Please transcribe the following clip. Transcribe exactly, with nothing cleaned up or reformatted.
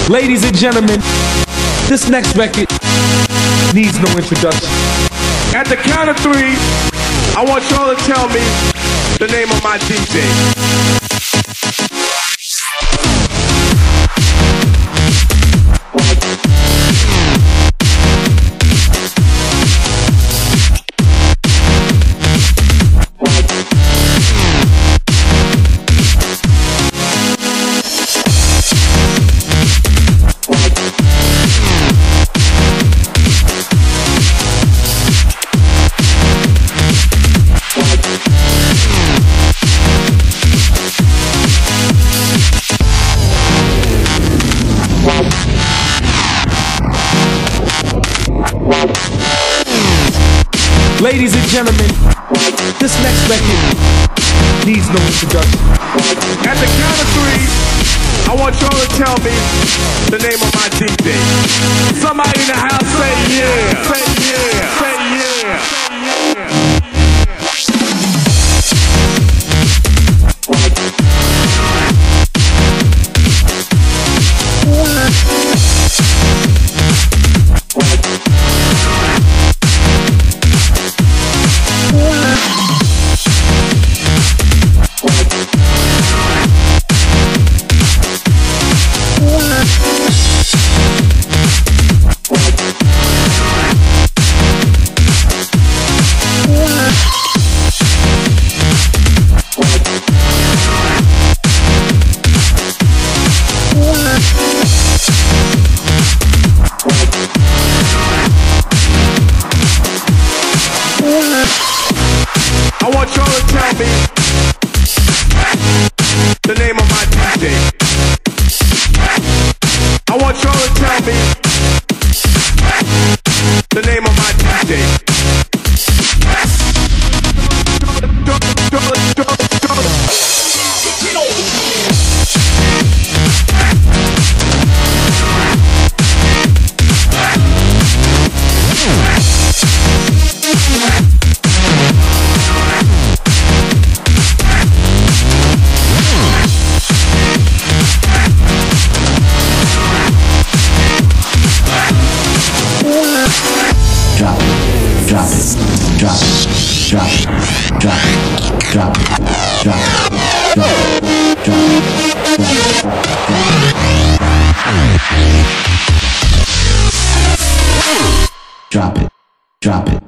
Ladies and gentlemen, this next record needs no introduction. At the count of three, I want y'all to tell me the name of my D J. Ladies and gentlemen, this next record needs no introduction. At the count of three, I want y'all to tell me the name of my D J. Somebody in the house say yeah, say yeah, say yeah, say yeah. I want y'all to tell me the name of my D J. I want y'all to tell me the name of my D J. Drop it, drop it, drop it, drop it, drop it, drop it, drop it, drop it, drop it, drop it, drop it, drop it.